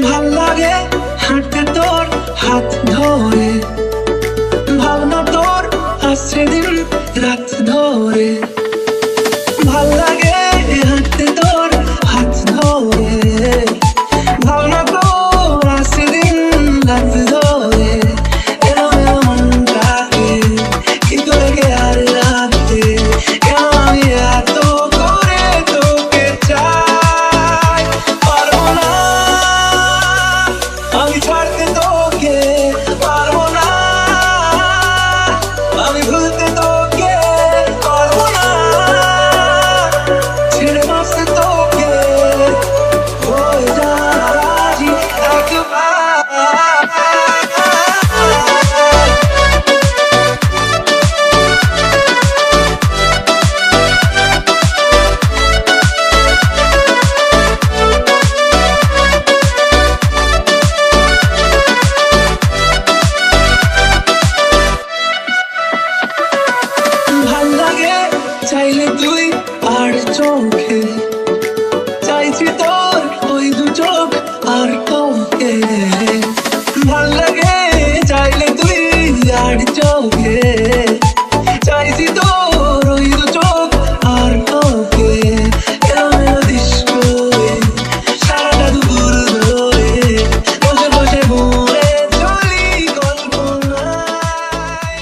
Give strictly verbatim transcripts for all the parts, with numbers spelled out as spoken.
ভাল লাগে হাঁটতে তোর হাত ধরে, ভাবনা তোর আসছে দিন রাত ধরে। ভাল লাগে হাঁটতে তোর হাত ধরে, ভাবনা তোর আসছে দিন রাত ধরে। এলো এলো মনটাকে কি করে কে আর রাখতে, কেন আমি এত করে তোকে চাই। পারবো না আমি ছাড়তে তোকে, পারবো না আমি ভুলতে তোকে, পারবো না ছেড়ে বাঁচতে তোকে। হয়ে যা রাজি একবার। ভাল লাগে চাইলে তুই আর চোখে, চাইছি তোর ওই দু চোখ আর তোকে। ভাল লাগে চাইলে তুই আর চোখে, চাইছি তোর ওই দু চোখ আর তোকে। এলো এলো ডিস্কো সারাটা দুপুর ধরে, বসে বসে বলে চলি কল্পনায়।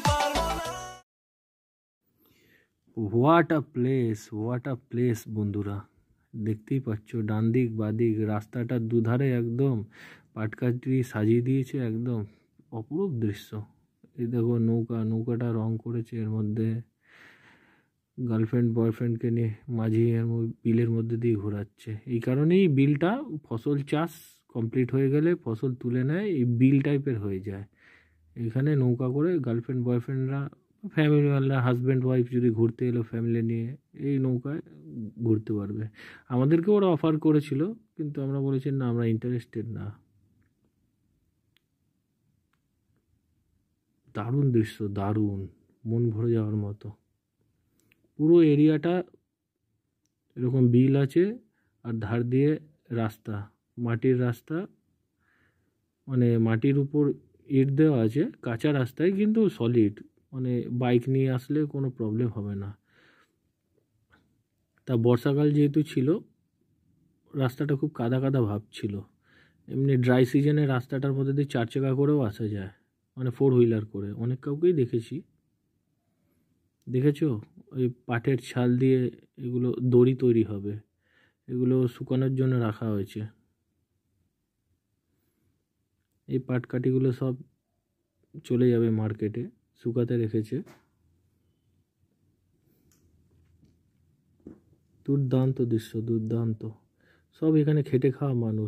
What a place, what a place বন্ধুরা, দেখতেই পাচ্ছ ডান দিক বাদিক রাস্তাটার দুধারে একদম পাটকাঠি সাজিয়ে দিয়েছে, একদম অপরূপ দৃশ্য। এই দেখো নৌকা, নৌকাটা রং করেছে, এর মধ্যে গার্লফ্রেন্ড বয়ফ্রেন্ডকে নিয়ে মাঝি এর বিলের মধ্যে দিয়ে ঘোরাচ্ছে। এই কারণেই বিলটা ফসল চাষ কমপ্লিট হয়ে গেলে ফসল তুলে নেয়, এই বিল টাইপের হয়ে যায়। এখানে নৌকা করে গার্লফ্রেন্ড বয়ফ্রেন্ডরা, ফ্যামিলিওয়ালা হাজব্যান্ড ওয়াইফ যদি ঘুরতে এলো ফ্যামিলি নিয়ে, এই নৌকায় ঘুরতে পারবে। আমাদেরকে ওরা অফার করেছিল, কিন্তু আমরা বলেছি না, আমরা ইন্টারেস্টেড না। দারুণ দৃশ্য, দারুণ, মন ভরে যাওয়ার মতো। পুরো এরিয়াটা এরকম বিল আছে, আর ধার দিয়ে রাস্তা, মাটির রাস্তা, মানে মাটির উপর ইট দেওয়া আছে, কাঁচা রাস্তায় কিন্তু সলিড, মানে বাইক নিয়ে আসলে কোনো প্রবলেম হবে না। তা বর্ষাকাল যেহেতু ছিল, রাস্তাটা খুব কাদা কাদা ভাব ছিল। এমনি ড্রাই সিজনে রাস্তাটার মধ্যে দিয়ে চার চাকা করেও আসা যায়, মানে ফোর হুইলার করে। অনেক কাউকেই দেখেছি, দেখেছো? ওই পাটের ছাল দিয়ে এগুলো দড়ি তৈরি হবে, এগুলো শুকানোর জন্য রাখা হয়েছে। এই পাটকাঠিগুলো সব চলে যাবে মার্কেটে, শুকাতে রেখেছে। দুর্দান্ত দৃশ্য, দুর্দান্ত। সব এখানে খেটে খাওয়া মানুষ।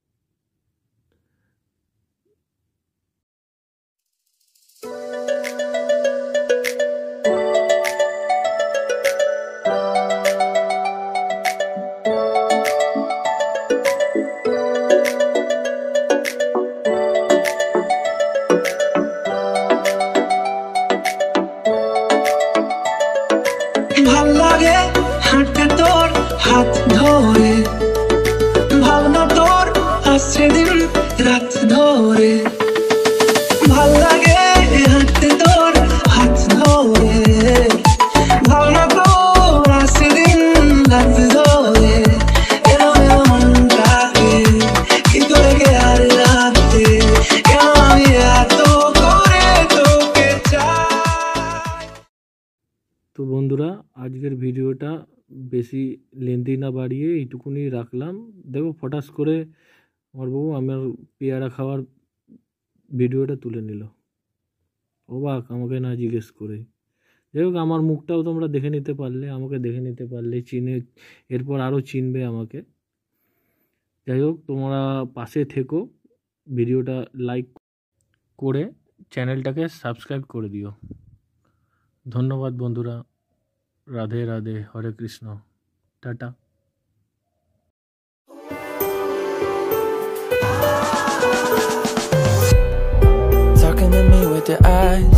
ভাল লাগে হাঁটতে তোর হাত ধরে, ভাবনা তোর আসছে দিন রাত ধরে। ভাল লাগে হাঁটতে তোর হাত ধরে, ভাবনা তোর আসছে দিন রাত ধরে। এলো এলো মনটাকে কি করে কে আর রাখতে, কেন আমি এত করে তোকে চাই। তো বন্ধুরা, আজকের ভিডিওটা বেশি লেন্দি না বাড়িয়ে এইটুকুনি রাখলাম। দেখো ফটাস করে আমার বউ আমার পেয়ারা খাওয়ার ভিডিওটা তুলে নিল, অবাক আমাকে না জিজ্ঞেস করে। যাই হোক, আমার মুখটাও তোমরা দেখে নিতে পারলে, আমাকে দেখে নিতে পারলে, চিনে এরপর আরও চিনবে আমাকে। যাই হোক, তোমরা পাশে থেকো, ভিডিওটা লাইক করে চ্যানেলটাকে সাবস্ক্রাইব করে দিও। ধন্যবাদ বন্ধুরা, Radhe Radhe, Hare Krishna, tata. Talking to me with your eyes,